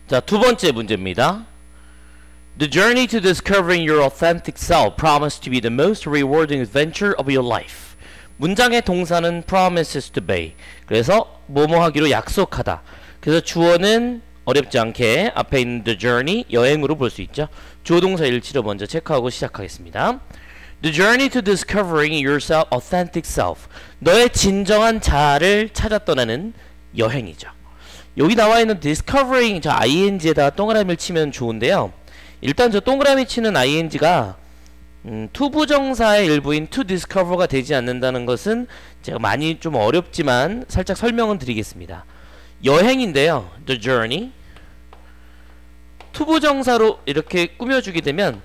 자, 두 번째 문제입니다. The journey to discovering your authentic self promises to be the most rewarding adventure of your life. 문장의 동사는 promises to be. 그래서 뭐뭐 하기로 약속하다. 그래서 주어는 어렵지 않게 앞에 있는 the journey, 여행으로 볼 수 있죠. 주어 동사 일치로 먼저 체크하고 시작하겠습니다. The journey to discovering yourself authentic self. 너의 진정한 자아를 찾아 떠나는 여행이죠. 여기 나와 있는 discovering 저 ing에다가 동그라미를 치면 좋은데요. 일단 저 동그라미 치는 ing가 투부정사의 일부인 to discover가 되지 않는다는 것은 제가 많이 좀 어렵지만 살짝 설명은 드리겠습니다. 여행인데요. The journey 투부정사로 이렇게 꾸며주게 되면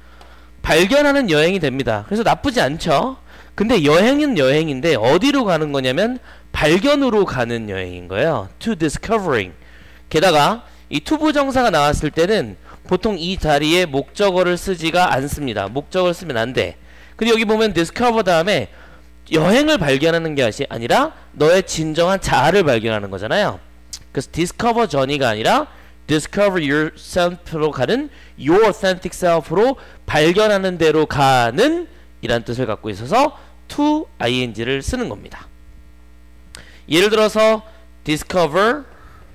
발견하는 여행이 됩니다. 그래서 나쁘지 않죠. 근데 여행은 여행인데 어디로 가는 거냐면 발견으로 가는 여행인 거예요. To discovering. 게다가 이 투부정사가 나왔을 때는 보통 이 자리에 목적어를 쓰지가 않습니다. 목적어를 쓰면 안 돼. 근데 여기 보면 discover 다음에 여행을 발견하는 게 아니라 너의 진정한 자아를 발견하는 거잖아요. 그래서 discover journey가 아니라 discover yourself로 가는 your authentic self로 발견하는 대로 가는 이란 뜻을 갖고 있어서 to ing를 쓰는 겁니다. 예를 들어서 discover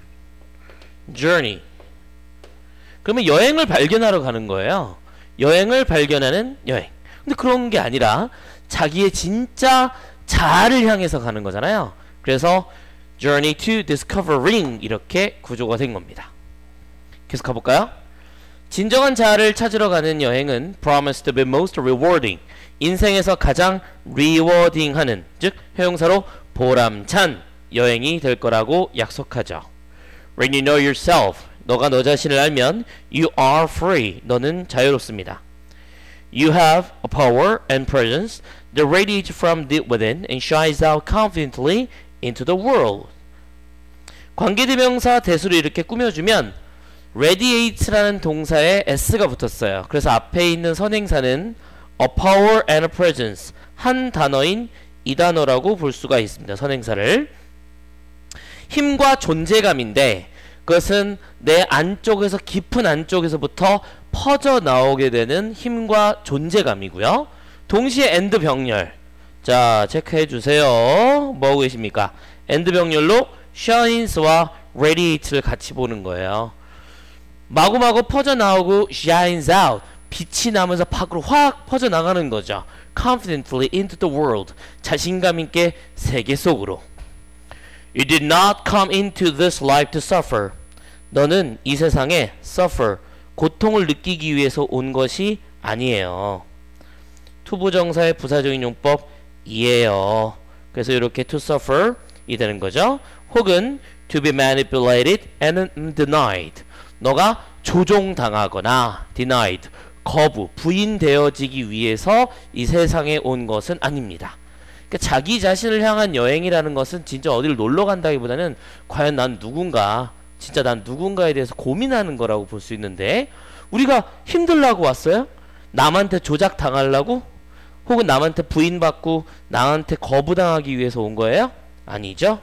journey. 그러면 여행을 발견하러 가는 거예요. 여행을 발견하는 여행. 근데 그런 게 아니라 자기의 진짜 자아를 향해서 가는 거잖아요. 그래서 journey to discovering 이렇게 구조가 된 겁니다. 계속 가볼까요? 진정한 자아를 찾으러 가는 여행은 promised to be most rewarding. 인생에서 가장 rewarding 하는, 즉 형용사로 보람찬 여행이 될 거라고 약속하죠. When you know yourself, 너가 너 자신을 알면 you are free, 너는 자유롭습니다. You have a power and presence that radiates from deep within and shines out confidently into the world. 관계대명사 대수로 이렇게 꾸며주면 radiate라는 동사에 s가 붙었어요. 그래서 앞에 있는 선행사는 a power and a presence, 한 단어인 이 단어라고 볼 수가 있습니다. 선행사를. 힘과 존재감인데 그것은 내 안쪽에서 깊은 안쪽에서부터 퍼져 나오게 되는 힘과 존재감이고요. 동시에 and 병렬. 자, 체크해 주세요. 뭐 하고 계십니까? and 병렬로 shines와 radiate를 같이 보는 거예요. 마구마구 퍼져 나오고 shines out, 빛이 나면서 밖으로 확 퍼져 나가는 거죠. confidently into the world, 자신감 있게 세계 속으로. You did not come into this life to suffer. 너는 이 세상에 suffer, 고통을 느끼기 위해서 온 것이 아니에요. 투부정사의 부사적인 용법 이에요. 그래서 이렇게 to suffer 이 되는 거죠. 혹은 to be manipulated and denied. 너가 조종당하거나 denied, 거부, 부인되어지기 위해서 이 세상에 온 것은 아닙니다. 그러니까 자기 자신을 향한 여행이라는 것은 진짜 어디를 놀러 간다기보다는 과연 난 누군가, 진짜 난 누군가에 대해서 고민하는 거라고 볼 수 있는데, 우리가 힘들라고 왔어요? 남한테 조작당하려고? 혹은 남한테 부인받고 나한테 거부당하기 위해서 온 거예요? 아니죠.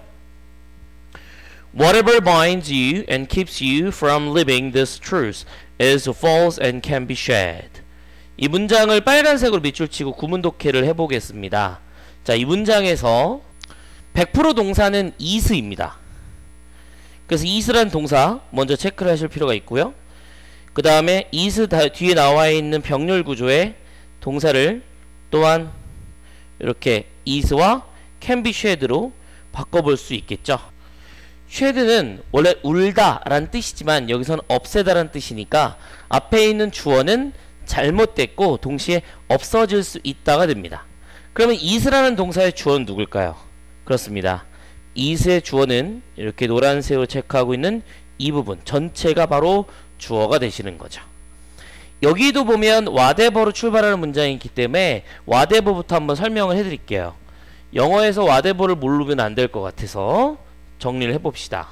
Whatever binds you and keeps you from living this truth is false and can be shed. 이 문장을 빨간색으로 밑줄 치고 구문 독해를 해보겠습니다. 자, 이 문장에서 100% 동사는 is입니다. 그래서 is라는 동사 먼저 체크를 하실 필요가 있고요. 그 다음에 is 뒤에 나와 있는 병렬 구조의 동사를 또한 이렇게 is와 can be shed로 바꿔볼 수 있겠죠. shed는 원래 울다 라는 뜻이지만 여기서는 없애다 라는 뜻이니까 앞에 있는 주어는 잘못됐고 동시에 없어질 수 있다가 됩니다. 그러면 is라는 동사의 주어는 누굴까요? 그렇습니다. is의 주어는 이렇게 노란색으로 체크하고 있는 이 부분 전체가 바로 주어가 되시는 거죠. 여기도 보면 whatever로 출발하는 문장이 있기 때문에 whatever부터 한번 설명을 해드릴게요. 영어에서 whatever를 모르면 안 될 것 같아서 정리를 해봅시다.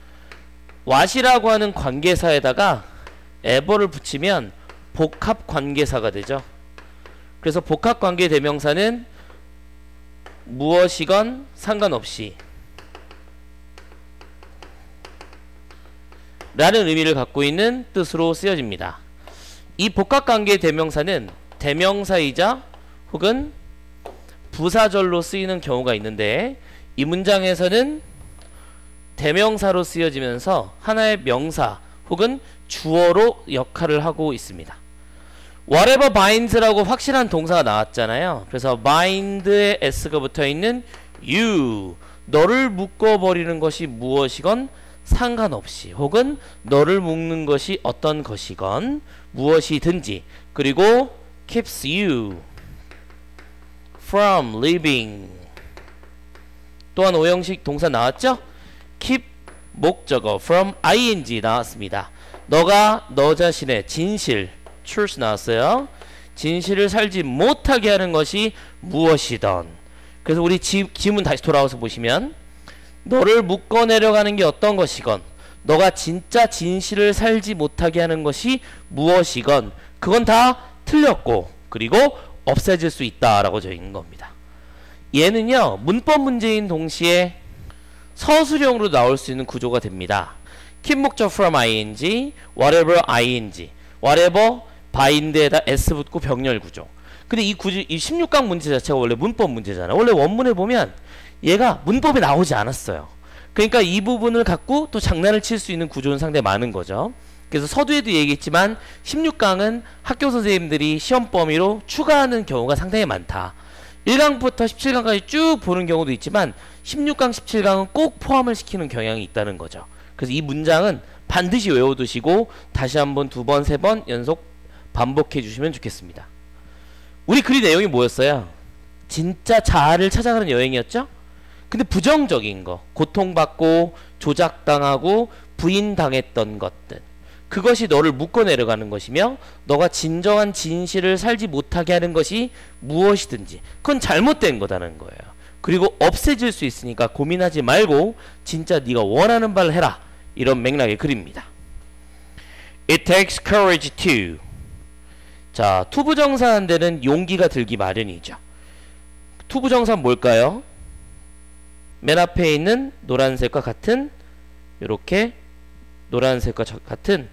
what이라고 하는 관계사에다가 ever를 붙이면 복합관계사가 되죠. 그래서 복합관계 대명사는 무엇이건 상관없이 라는 의미를 갖고 있는 뜻으로 쓰여집니다. 이 복합관계의 대명사는 대명사이자 혹은 부사절로 쓰이는 경우가 있는데 이 문장에서는 대명사로 쓰여지면서 하나의 명사 혹은 주어로 역할을 하고 있습니다. whatever binds라고 확실한 동사가 나왔잖아요. 그래서 bind에 s가 붙어있는 you, 너를 묶어버리는 것이 무엇이건 상관없이, 혹은 너를 묶는 것이 어떤 것이건 무엇이든지, 그리고 keeps you from living. 또한 오형식 동사 나왔죠? keep 목적어 from ing 나왔습니다. 너가 너 자신의 진실 truth 나왔어요. 진실을 살지 못하게 하는 것이 무엇이든. 그래서 우리 지문 다시 돌아와서 보시면 너를 묶어내려가는 게 어떤 것이건, 너가 진짜 진실을 살지 못하게 하는 것이 무엇이건 그건 다 틀렸고 그리고 없애질 수 있다라고 적은 겁니다. 얘는요 문법 문제인 동시에 서술형으로 나올 수 있는 구조가 됩니다. keep 목적 from ing, whatever ing, whatever bind에다 s 붙고 병렬 구조. 근데 이 16강 문제 자체가 원래 문법 문제잖아. 원래 원문에 보면 얘가 문법에 나오지 않았어요. 그러니까 이 부분을 갖고 또 장난을 칠 수 있는 구조는 상당히 많은 거죠. 그래서 서두에도 얘기했지만 16강은 학교 선생님들이 시험 범위로 추가하는 경우가 상당히 많다. 1강부터 17강까지 쭉 보는 경우도 있지만 16강, 17강은 꼭 포함을 시키는 경향이 있다는 거죠. 그래서 이 문장은 반드시 외워두시고 다시 한번 두 번, 세 번 연속 반복해 주시면 좋겠습니다. 우리 글의 내용이 뭐였어요? 진짜 자아를 찾아가는 여행이었죠? 근데 부정적인 거, 고통받고 조작당하고 부인당했던 것들, 그것이 너를 묶어내려가는 것이며 너가 진정한 진실을 살지 못하게 하는 것이 무엇이든지 그건 잘못된 거다는 거예요. 그리고 없애질 수 있으니까 고민하지 말고 진짜 네가 원하는 바를 해라, 이런 맥락의 글입니다. It takes courage to. 자, 투부정사한 데는 용기가 들기 마련이죠. 투부정사는 뭘까요? 맨 앞에 있는 노란색과 같은, 이렇게 노란색과 같은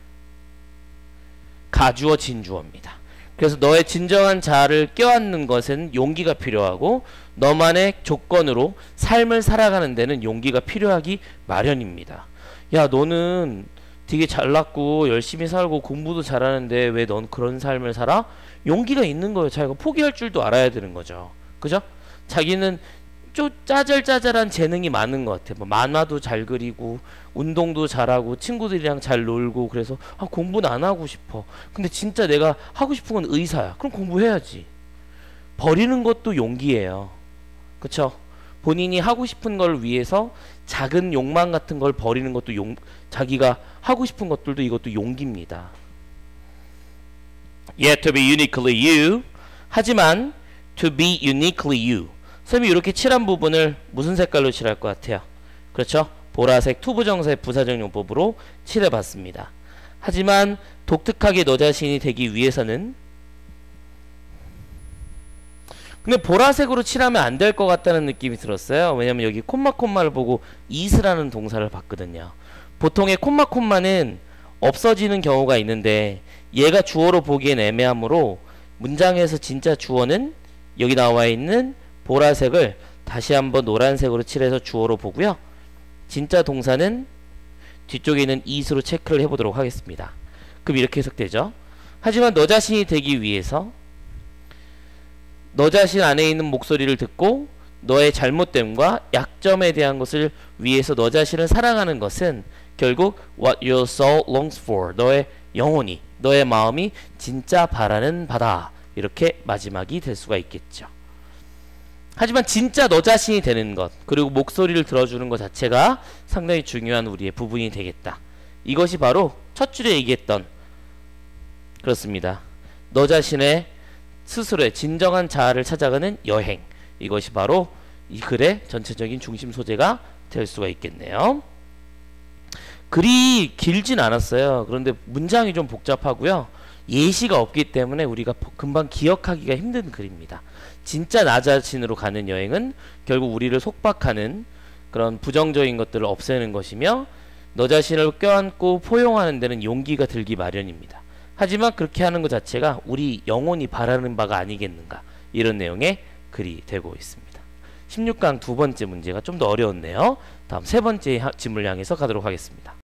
가주어 진주어입니다. 그래서 너의 진정한 자아를 껴안는 것은 용기가 필요하고 너만의 조건으로 삶을 살아가는 데는 용기가 필요하기 마련입니다. 야, 너는 되게 잘났고 열심히 살고 공부도 잘하는데 왜 넌 그런 삶을 살아? 용기가 있는 거예요. 자기가 포기할 줄도 알아야 되는 거죠. 그죠? 자기는 좀 짜잘짜잘한 재능이 많은 것 같아. 뭐 만화도 잘 그리고 운동도 잘하고 친구들이랑 잘 놀고, 그래서 공부는 안 하고 싶어. 근데 진짜 내가 하고 싶은 건 의사야. 그럼 공부해야지. 버리는 것도 용기예요. 그쵸? 본인이 하고 싶은 걸 위해서 작은 욕망 같은 걸 버리는 것도 자기가 하고 싶은 것들도 이것도 용기입니다. Yet to be uniquely you. 하지만 to be uniquely you. 선생님이 이렇게 칠한 부분을 무슨 색깔로 칠할 것 같아요? 그렇죠? 보라색 투부정사의 부사적 용법으로 칠해봤습니다. 하지만 독특하게 너 자신이 되기 위해서는, 근데 보라색으로 칠하면 안 될 것 같다는 느낌이 들었어요. 왜냐면 여기 콤마를 보고 is라는 동사를 봤거든요. 보통의 콤마는 없어지는 경우가 있는데 얘가 주어로 보기엔 애매하므로 문장에서 진짜 주어는 여기 나와 있는 보라색을 다시 한번 노란색으로 칠해서 주어로 보고요. 진짜 동사는 뒤쪽에 있는 is로 체크를 해보도록 하겠습니다. 그럼 이렇게 해석되죠. 하지만 너 자신이 되기 위해서 너 자신 안에 있는 목소리를 듣고 너의 잘못됨과 약점에 대한 것을 위해서 너 자신을 사랑하는 것은 결국 what your soul longs for, 너의 영혼이, 너의 마음이 진짜 바라는 바다, 이렇게 마지막이 될 수가 있겠죠. 하지만 진짜 너 자신이 되는 것, 그리고 목소리를 들어주는 것 자체가 상당히 중요한 우리의 부분이 되겠다. 이것이 바로 첫 줄에 얘기했던, 그렇습니다, 너 자신의 스스로의 진정한 자아를 찾아가는 여행, 이것이 바로 이 글의 전체적인 중심 소재가 될 수가 있겠네요. 글이 길진 않았어요. 그런데 문장이 좀 복잡하고요. 예시가 없기 때문에 우리가 금방 기억하기가 힘든 글입니다. 진짜 나 자신으로 가는 여행은 결국 우리를 속박하는 그런 부정적인 것들을 없애는 것이며, 너 자신을 껴안고 포용하는 데는 용기가 들기 마련입니다. 하지만 그렇게 하는 것 자체가 우리 영혼이 바라는 바가 아니겠는가, 이런 내용의 글이 되고 있습니다. 16강 두 번째 문제가 좀 더 어려웠네요. 다음 세 번째 질문을 향해서 가도록 하겠습니다.